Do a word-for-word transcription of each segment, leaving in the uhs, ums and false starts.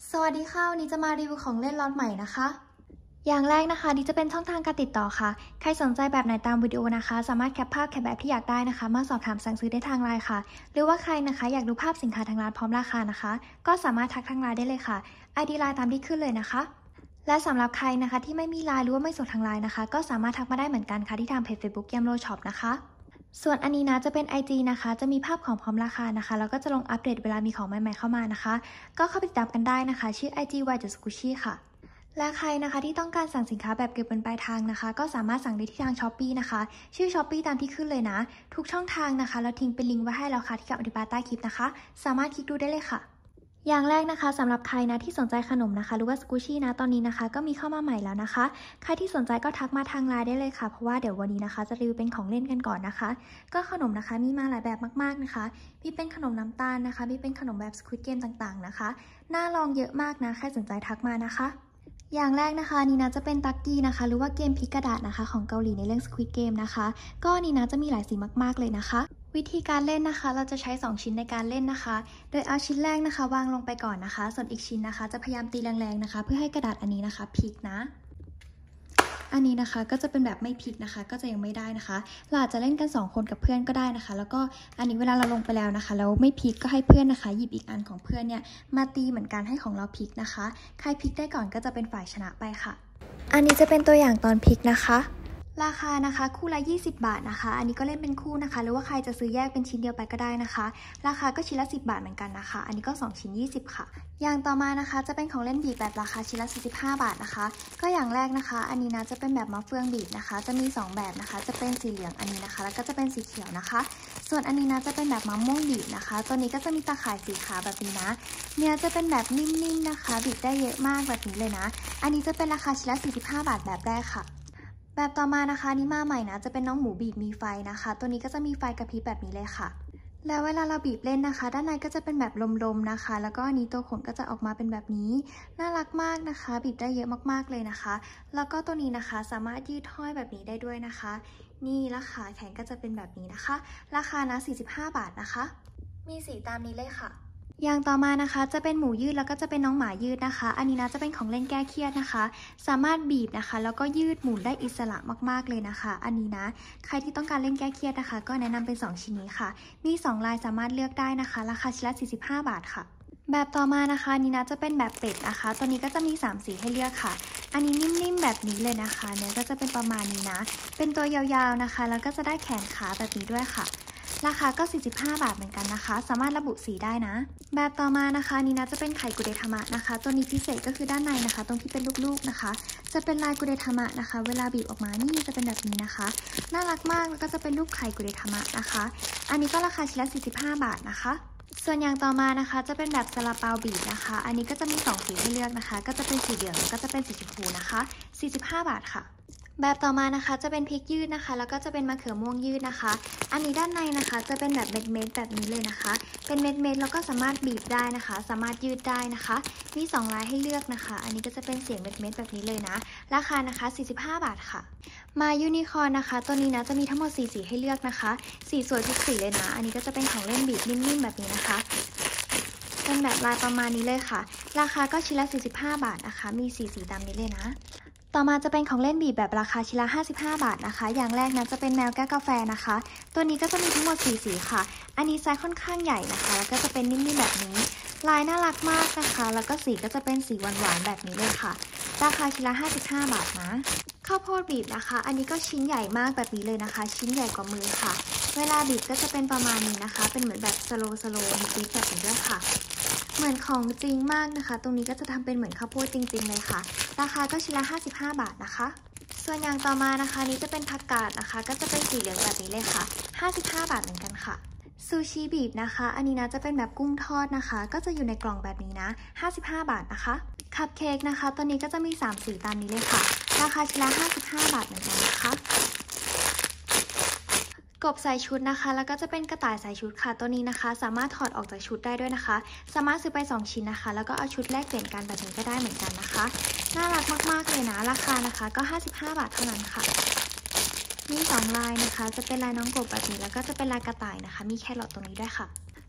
สวัสดีค่ะวันนี้จะมารีวิวของเล่นล็อตใหม่นะคะอย่างแรกนะคะนี่จะเป็นช่องทางการติดต่อค่ะใครสนใจแบบไหนตามวิดีโอนะคะสามารถแคปภาพแคปแบบที่อยากได้นะคะมาสอบถามสั่งซื้อได้ทางไลน์ค่ะหรือว่าใครนะคะอยากดูภาพสินค้าทางร้านพร้อมราคานะคะก็สามารถทักทางไลน์ได้เลยค่ะ ไอ ดี ไลน์ตามที่ขึ้นเลยนะคะและสำหรับใครนะคะที่ไม่มีไลน์หรือว่าไม่สดทางไลน์นะคะก็สามารถทักมาได้เหมือนกันค่ะที่ทางเพจ Facebook เกมโลช็อปนะคะส่วนอันนี้นะจะเป็น ไอ จี นะคะจะมีภาพของพร้อมราคานะคะแล้วก็จะลงอัปเดตเวลามีของใหม่ๆเข้ามานะคะก็เข้าไปติดตามกันได้นะคะชื่อ ไอ จี วาย เดอะ สกูชี่ ค่ะและใครนะคะที่ต้องการสั่งสินค้าแบบเก็บเงินปลายทางนะคะก็สามารถสั่งได้ที่ทาง Shopee นะคะชื่อ Shopee ตามที่ขึ้นเลยนะทุกช่องทางนะคะเราทิ้งเป็นลิงก์ไว้ให้แล้วค่ะที่คำอธิบายใต้คลิปนะคะสามารถคลิกดูได้เลยค่ะอย่างแรกนะคะสำหรับใครนะที่สนใจขนมนะคะหรือว่าสกูชี่นะตอนนี้นะคะก็มีเข้ามาใหม่แล้วนะคะใครที่สนใจก็ทักมาทางไลน์ได้เลยค่ะเพราะว่าเดี๋ยววันนี้นะคะจะรีวิวเป็นของเล่นกันก่อนนะคะก็ขนมนะคะมีมาหลายแบบมากๆนะคะมีเป็นขนมน้ำตาลนะคะมีเป็นขนมแบบสควิดเกมต่างๆนะคะน่าลองเยอะมากนะใครสนใจทักมานะคะอย่างแรกนะคะนี่นะจะเป็นตักกี้นะคะหรือว่าเกมพลิกกระดาษนะคะของเกาหลีในเรื่อง Squid Game นะคะก็นี่นะจะมีหลายสีมากๆเลยนะคะวิธีการเล่นนะคะเราจะใช้สองชิ้นในการเล่นนะคะโดยเอาชิ้นแรกนะคะวางลงไปก่อนนะคะส่วนอีกชิ้นนะคะจะพยายามตีแรงๆนะคะเพื่อให้กระดาษอันนี้นะคะพลิกนะอันนี้นะคะก็จะเป็นแบบไม่พลิกนะคะก็จะยังไม่ได้นะคะเราอาจจะเล่นกันสองคนกับเพื่อนก็ได้นะคะแล้วก็อันนี้เวลาเราลงไปแล้วนะคะแล้วไม่พลิกก็ให้เพื่อนนะคะหยิบอีกอันของเพื่อนเนี่ยมาตีเหมือนกันให้ของเราพลิกนะคะใครพลิกได้ก่อนก็จะเป็นฝ่ายชนะไปค่ะอันนี้จะเป็นตัวอย่างตอนพลิกนะคะราคานะคะคู่ละยี่สิบบาทนะคะอันนี้ก็เล่นเป็นคู่นะคะหรือว่าใครจะซื้อแยกเป็นชิ้นเดียวไปก็ได้นะคะราคาก็ชิ้นละสิบบาทเหมือนกันนะคะอันนี้ก็สองชิ้นยี่สิบค่ะอย่างต่อมานะคะจะเป็นของเล่นบีบแบบราคาชิ้นละสี่สิบห้าบาทนะคะก็อย่างแรกนะคะอันนี้นะจะเป็นแบบมะเฟืองบีบนะคะจะมีสองแบบนะคะจะเป็นสีเหลืองอันนี้นะคะแล้วก็จะเป็นสีเขียวนะคะส่วนอันนี้นะจะเป็นแบบมะม่วงบีบนะคะตัวนี้ก็จะมีตาข่ายสีขาวแบบนี้นะเนื้อจะเป็นแบบนิ่มๆนะคะบีบได้เยอะมากแบบนี้เลยนะอันนี้จะเป็นราคาชิ้นละสี่สิบห้าบาทแบบแรกค่ะแบบต่อมานะคะนี่มาใหม่นะจะเป็นน้องหมูบีบมีไฟนะคะตัวนี้ก็จะมีไฟกระพริบแบบนี้เลยค่ะแล้วเวลาเราบีบเล่นนะคะด้านในก็จะเป็นแบบลมๆนะคะแล้วก็อันนี้ตัวขนก็จะออกมาเป็นแบบนี้น่ารักมากนะคะบีบได้เยอะมากๆเลยนะคะแล้วก็ตัวนี้นะคะสามารถยืดห้อยแบบนี้ได้ด้วยนะคะนี่ราคาแขนก็จะเป็นแบบนี้นะคะราคานะสี่สิบห้าบาทนะคะมีสีตามนี้เลยค่ะอย่างต่อมานะคะจะเป็นหมูยืดแล้วก็จะเป็นน้องหมายืดนะคะอันนี้นะจะเป็นของเล่นแก้เครียดนะคะสามารถบีบนะคะแล้วก็ยืดหมุนได้อิสระมากๆเลยนะคะอันนี้นะใครที่ต้องการเล่นแก้เครียดนะคะก็แนะนำเป็นสองชิ้นนี้ค่ะมีสองลายสามารถเลือกได้นะคะราคาชิ้นละสี่สิบห้าบาทค่ะแบบต่อมานะคะนี่นะจะเป็นแบบเป็ดนะคะตัวนี้ก็จะมีสามสีให้เลือกค่ะอันนี้นิ่มๆแบบนี้เลยนะคะเนี่ยก็จะเป็นประมาณนี้นะเป็นตัวยาวๆนะคะแล้วก็จะได้แขนขาแบบนี้ด้วยค่ะราคาก็สี่สิบห้าบาทเหมือนกันนะคะสามารถระบุสีได้นะแบบต่อมานะคะนี่นะจะเป็นไข่กุเดทามะนะคะตัวนี้พิเศษก็คือด้านในนะคะตรงที่เป็นลูกๆนะคะจะเป็นลายกุเดทามะนะคะเวลาบีบออกมานี่จะเป็นแบบนี้นะคะน่ารักมากแล้วก็จะเป็นรูปไข่กุเดทามะนะคะอันนี้ก็ราคาชิ้นละสี่สิบห้าบาทนะคะส่วนอย่างต่อมานะคะจะเป็นแบบซาลาเปาบีบนะคะอันนี้ก็จะมีสองสีให้เลือกนะคะก็จะเป็นสีเหลืองแล้วก็จะเป็นสีชมพูนะคะสี่สิบห้าบาทค่ะแบบต่อมานะคะจะเป็นพริกยืดนะคะแล้วก็จะเป็นมะเขือม่วงยืดนะคะอันนี้ด้านในนะคะจะเป็นแบบเม็ดๆแบบนี้เลยนะคะเป็นเม็ดๆแล้วก็สามารถบีบได้นะคะสามารถยืดได้นะคะมีสองลายให้เลือกนะคะอันนี้ก็จะเป็นเสียงเม็ดๆแบบนี้เลยนะราคานะคะสี่สิบห้าบาทค่ะมายูนิคอร์นนะคะตัวนี้นะจะมีทั้งหมดสี่สีให้เลือกนะคะสีสวยทุกสีเลยนะอันนี้ก็จะเป็นของเล่นบีบนิ่มๆแบบนี้นะคะเป็นแบบลายประมาณนี้เลยค่ะราคาก็ชิ้นละสี่สิบห้าบาทนะคะมีสีสีตามนี้เลยนะต่อมาจะเป็นของเล่นบีบแบบราคาชิ้นละห้าสิบห้าบาทนะคะอย่างแรกนะจะเป็นแมวแก้วกาแฟนะคะตัวนี้ก็จะมีทั้งหมดสี่สีค่ะอันนี้ไซส์ค่อนข้างใหญ่นะคะแล้วก็จะเป็นนิ่มๆแบบนี้ลายน่ารักมากนะคะแล้วก็สีก็จะเป็นสีหวานๆแบบนี้เลยค่ะราคาชิ้นละห้าสิบห้าบาทนะข้าวโพดบีบนะคะอันนี้ก็ชิ้นใหญ่มากแบบนี้เลยนะคะชิ้นใหญ่กว่ามือค่ะเวลาบีบก็จะเป็นประมาณนี้นะคะเป็นเหมือนแบบสโลว์สโลว์นิดๆแบบนี้ด้วยค่ะเหมือนของจริงมากนะคะตรงนี้ก็จะทำเป็นเหมือนข้าวโพดจริงๆเลยค่ะราคาก็ชิ้นละห้าสิบห้าบาทนะคะส่วนอย่างต่อมานะคะนี้จะเป็นผักกาดนะคะก็จะเป็นสีเหลืองแบบนี้เลยค่ะห้าสิบห้าบาทเหมือนกันค่ะซูชิบีบนะคะอันนี้นะจะเป็นแบบกุ้งทอดนะคะก็จะอยู่ในกล่องแบบนี้นะห้าสิบห้าบาทนะคะคัพเค้กนะคะตัวนี้ก็จะมีสามสีตามนี้เลยค่ะราคาชิ้นละห้าสิบห้าบาทเหมือนกันนะคะกบใส่ชุดนะคะแล้วก็จะเป็นกระต่ายใส่ชุดค่ะตัวนี้นะคะสามารถถอดออกจากชุดได้ด้วยนะคะสามารถซื้อไปสองชิ้นนะคะแล้วก็เอาชุดแลกเปลี่ยนกันแบบนี้ก็ได้เหมือนกันนะคะน่ารักมากๆเลยนะราคานะคะก็ห้าสิบห้าบาทเท่านั้นค่ะมีสองลายนะคะจะเป็นลายน้องกบแบบนี้แล้วก็จะเป็นลายกระต่ายนะคะมีแครอทตรงนี้ด้วยค่ะ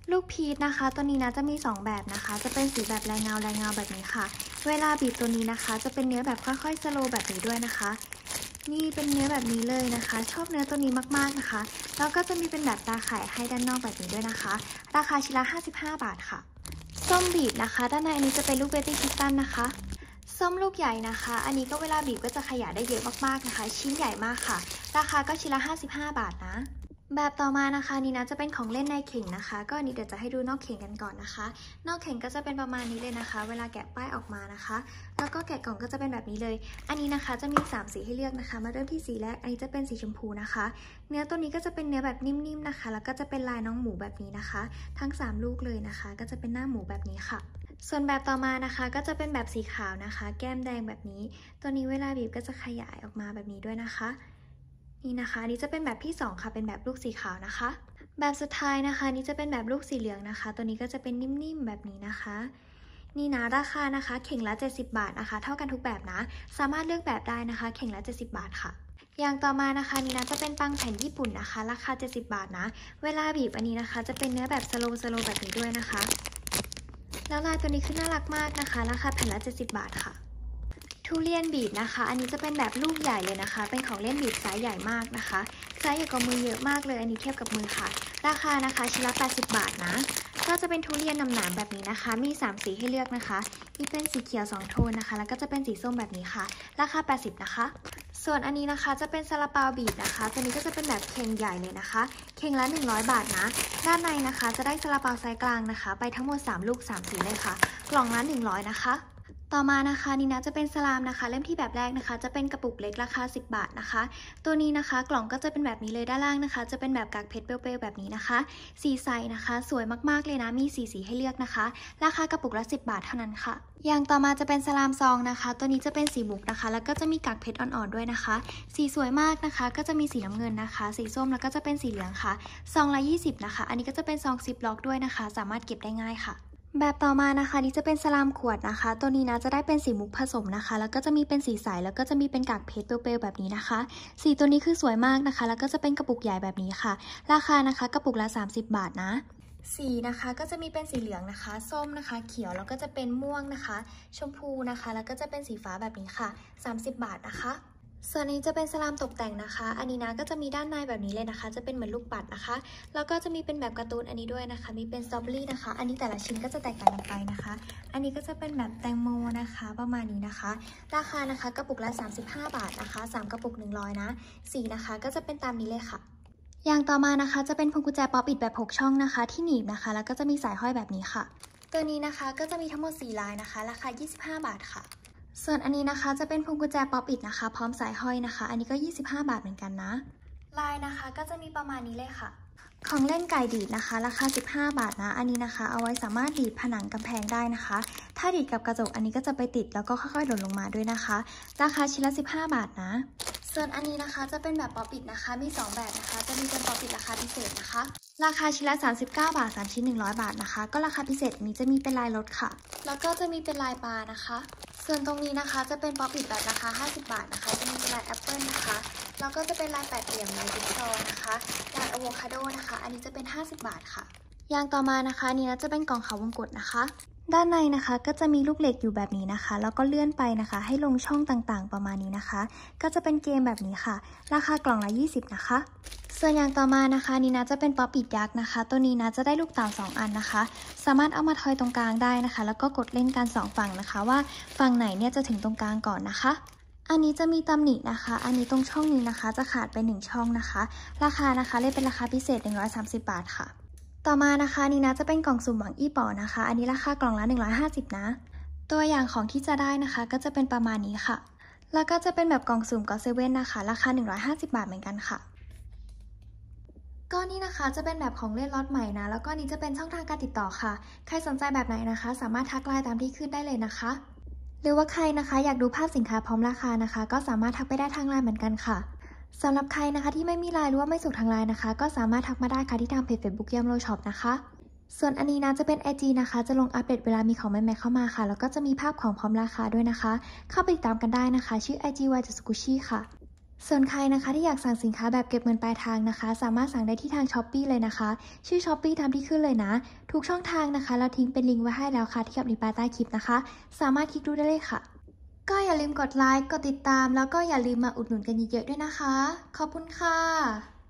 ลูกพีชนะคะตัวนี้นะจะมีสองแบบนะคะจะเป็นสีแบบแรงเงาแรงเงาแบบนี้ค่ะเวลาบีบตัวนี้นะคะจะเป็นเนื้อแบบค่อยๆสโลว์แบบนี้ด้วยนะคะนี่เป็นเนื้อแบบนี้เลยนะคะชอบเนื้อตัวนี้มากๆนะคะแล้วก็จะมีเป็นแบบตาไข่ให้ด้านนอกแบบนี้ด้วยนะคะราคาชิ้นละห้าสิบห้าบาทค่ะส้มบีบนะคะด้านในอันนี้จะเป็นลูกเบบี้คิสตันนะคะส้มลูกใหญ่นะคะอันนี้ก็เวลาบีบก็จะขยายได้เยอะมากๆนะคะชิ้นใหญ่มากค่ะราคาก็ชิ้นละห้าสิบห้าบาทนะแบบต่อมานะคะนี่นะจะเป็นของเล่นในเข่งนะคะก็อันนี้เดี๋ยวจะให้ดูนอกเข่งกันก่อนนะคะนอกเข่งก็จะเป็นประมาณนี้เลยนะคะเวลาแกะป้ายออกมานะคะแล้วก็แกะกล่องก็จะเป็นแบบนี้เลยอันนี้นะคะจะมีสามสีให้เลือกนะคะมาเริ่มที่สีแรกอันนี้จะเป็นสีชมพูนะคะเนื้อตัวนี้ก็จะเป็นเนื้อแบบนิ่มๆนะคะแล้วก็จะเป็นลายน้องหมูแบบนี้นะคะทั้งสามลูกเลยนะคะก็จะเป็นหน้าหมูแบบนี้ค่ะส่วนแบบต่อมานะคะก็จะเป็นแบบสีขาวนะคะแก้มแดงแบบนี้ตัวนี้เวลาบีบก็จะขยายออกมาแบบนี้ด้วยนะคะนี่นะคะนี่จะเป็นแบบที่สองค่ะเป็นแบบลูกสีขาวนะคะแบบสุดท้ายนะคะนี่จะเป็นแบบลูกสีเหลืองนะคะตัวนี้ก็จะเป็นนิ่มๆแบบนี้นะคะนี่นะราคานะคะเข่งละเจ็ดสิบบาทนะคะเท่ากันทุกแบบนะสามารถเลือกแบบได้นะคะเข่งละเจ็ดสิบบาทค่ะอย่างต่อมานะคะนี่นะจะเป็นปังแผ่นญี่ปุ่นนะคะราคาเจ็ดสิบบาทนะเวลาบีบอันนี้นะคะจะเป็นเนื้อแบบสโลว์สโลว์แบบนี้ด้วยนะคะแล้วลายตัวนี้คือน่ารักมากนะคะราคาแผ่นละเจ็ดสิบบาทค่ะทุเรียนบีบนะคะอันนี้จะเป็นแบบลูกใหญ่เลยนะคะเป็นของเล่นบีบไซส์ใหญ่มากนะคะไซส์ใหญ่กว่ามือเยอะมากเลยอันนี้เทียบกับมือค่ะราคานะคะชิ้นละแปดสิบบาทนะก็จะเป็นทุเรียนหนามๆแบบนี้นะคะมีสามสีให้เลือกนะคะมีเป็นสีเขียวสองโทนนะคะแล้วก็จะเป็นสีส้มแบบนี้ค่ะราคาแปดสิบนะคะส่วนอันนี้นะคะจะเป็นซาลาเปาบีบนะคะตัวนี้ก็จะเป็นแบบเข่งใหญ่เลยนะคะเข่งละหนึ่งร้อยบาทนะด้านในนะคะจะได้ซาลาเปาไซส์กลางนะคะไปทั้งหมดสามลูกสามสีเลยค่ะกล่องละหนึ่งร้อยนะคะต่อมานะคะนี่นะจะเป็นสลามนะคะเล่มที่แบบแรกนะคะจะเป็นกระปุกเล็กราคาสิบบาทนะคะตัวนี้นะคะกล่องก็จะเป็นแบบนี้เลยด้านล่างนะคะจะเป็นแบบกากเพชรเปลวๆแบบนี้นะคะสีใสนะคะสวยมากๆเลยนะมีสีสีให้เลือกนะคะราคากระปุกละสิบบาทเท่านั้นค่ะอย่างต่อมาจะเป็นสลามซองนะคะตัวนี้จะเป็นสีมุกนะคะแล้วก็จะมีกากเพชรอ่อนๆด้วยนะคะสีสวยมากนะคะก็จะมีสีน้ำเงินนะคะสีส้มแล้วก็จะเป็นสีเหลืองค่ะซองละยี่สิบนะคะอันนี้ก็จะเป็นซองซิปล็อกด้วยนะคะสามารถเก็บได้ง่ายค่ะแบบต่อมานะคะนี่จะเป็นสลามขวดนะคะตัวนี้นะจะได้เป็นสีมุกผสมนะคะแล้วก็จะมีเป็นสีใสแล้วก็จะมีเป็นกากเพชรเปลวๆแบบนี้นะคะสีตัวนี้คือสวยมากนะคะแล้วก็จะเป็นกระปุกใหญ่แบบนี้ค่ะราคานะคะกระปุกละสามสิบบาทนะสีนะคะก็จะมีเป็นสีเหลืองนะคะส้มนะคะเขียวแล้วก็จะเป็นม่วงนะคะชมพูนะคะแล้วก็จะเป็นสีฟ้าแบบนี้ค่ะสามสิบบาทนะคะส่วนนี้จะเป็นสลามตกแต่งนะคะอันนี้นะก็จะมีด้านในแบบนี้เลยนะคะจะเป็นเหมือนลูกปัดนะคะแล้วก็จะมีเป็นแบบการ์ตูนอันนี้ด้วยนะคะมีเป็นสตรอเบอรี่นะคะอันนี้แต่ละชิ้นก็จะแตกต่างกันไปนะคะอันนี้ก็จะเป็นแบบแตงโมนะคะประมาณนี้นะคะราคานะคะกระปุกละสามสิบห้าบาทนะคะสามกระปุกหนึ่งร้อยนะสีนะคะก็จะเป็นตามนี้เลยค่ะอย่างต่อมานะคะจะเป็นพวงกุญแจป๊อปอิทแบบหกช่องนะคะที่หนีบนะคะแล้วก็จะมีสายห้อยแบบนี้ค่ะตัวนี้นะคะก็จะมีทั้งหมดสี่ลายนะคะราคายี่สิบห้าบาทค่ะส่วนอันนี้นะคะจะเป็นพวงกุญแจป๊อปอิทนะคะพร้อมสายห้อยนะคะอันนี้ก็ยี่สิบห้าบาทเหมือนกันนะลายนะคะก็จะมีประมาณนี้เลยค่ะของเล่นไก่ดีดนะคะราคาสิบห้าบาทนะอันนี้นะคะเอาไว้สามารถดีดผนังกำแพงได้นะคะถ้าดีดกับกระจกอันนี้ก็จะไปติดแล้วก็ค่อยๆหล่นลงมาด้วยนะคะราคาชิ้นละสิบห้าบาทนะส่วนอันนี้นะคะจะเป็นแบบป๊อปอิทนะคะมีสองแบบนะคะจะมีเป็นป๊อปอิทราคาพิเศษนะคะราคาชิ้นละสามสิบเก้าบาทสามชิ้นหนึ่งร้อยบาทนะคะก็ราคาพิเศษอันนี้จะมีเป็นลายลดค่ะแล้วก็จะมีเป็นลายปลานะคะส่วนตรงนี้นะคะจะเป็นป๊อปอิทแบบราคาห้าสิบบาทนะคะจะมีเป็นลายแอปเปิลนะคะแล้วก็จะเป็นลายแปดเหลี่ยมลายจิ๊กซอว์นะคะลายอะโวคาโดนะคะอันนี้จะเป็นห้าสิบบาทค่ะอย่างต่อมานะคะนี้นะจะเป็นกล่องเขาวงกตนะคะด้านในนะคะก็จะมีลูกเหล็กอยู่แบบนี้นะคะแล้วก็เลื่อนไปนะคะให้ลงช่องต่างๆประมาณนี้นะคะก็จะเป็นเกมแบบนี้ค่ะราคากล่องละยี่สิบนะคะส่วนอย่างต่อมานะคะนี่นะจะเป็นป๊อปอิทยักษ์นะคะตัวนี้นะจะได้ลูกเต่าสองอันนะคะสามารถเอามาทอยตรงกลางได้นะคะแล้วก็กดเล่นกันสองฝั่งนะคะว่าฝั่งไหนเนี่ยจะถึงตรงกลางก่อนนะคะอันนี้จะมีตำหนินะคะอันนี้ตรงช่องนี้นะคะจะขาดไปหนึ่งช่องนะคะราคานะคะเลยเป็นราคาพิเศษหนึ่งร้อยสามสิบบาทค่ะต่อมานะคะนี่นะจะเป็นกล่องสุ่มหวังอี้ป๋อนะคะอันนี้ราคากล่องละหนึ่งร้อยห้าสิบนะตัวอย่างของที่จะได้นะคะก็จะเป็นประมาณนี้ค่ะแล้วก็จะเป็นแบบกล่องสุ่มก็เซเว่นนะคะราคาหนึ่งร้อยห้าสิบบาทเหมือนกันค่ะก็นี่นะคะจะเป็นแบบของเล่นล็อตใหม่นะแล้วก็นี้จะเป็นช่องทางการติดต่อค่ะใครสนใจแบบไหนนะคะสามารถทักไลน์ตามที่ขึ้นได้เลยนะคะหรือว่าใครนะคะอยากดูภาพสินค้าพร้อมราคานะคะก็สามารถทักไปได้ทางไลน์เหมือนกันค่ะสำหรับใครนะคะที่ไม่มีไลน์หรือว่าไม่สุขทางไลน์นะคะก็สามารถทักมาได้ค่ะที่ทางเพจ Facebook ยามโลช็อปนะคะส่วนอันนี้นะจะเป็น ไอ จี นะคะจะลงอัปเดตเวลามีของใหม่ๆเข้ามาค่ะแล้วก็จะมีภาพของพร้อมราคาด้วยนะคะเข้าไปติดตามกันได้นะคะชื่อ ไอ จี วาย Tsukushi ค่ะส่วนใครนะคะที่อยากสั่งสินค้าแบบเก็บเงินปลายทางนะคะสามารถสั่งได้ที่ทาง ช้อปปี้ เลยนะคะชื่อ ช้อปปี้ ตามที่ขึ้นเลยนะทุกช่องทางนะคะเราทิ้งเป็นลิงก์ไว้ให้แล้วค่ะที่กับลิงก์ใต้คลิปนะคะสามารถคลิกดูได้เลยค่ะก็อย่าลืมกดไลค์กดติดตามแล้วก็อย่าลืมมาอุดหนุนกันเยอะๆด้วยนะคะขอบคุณค่ะ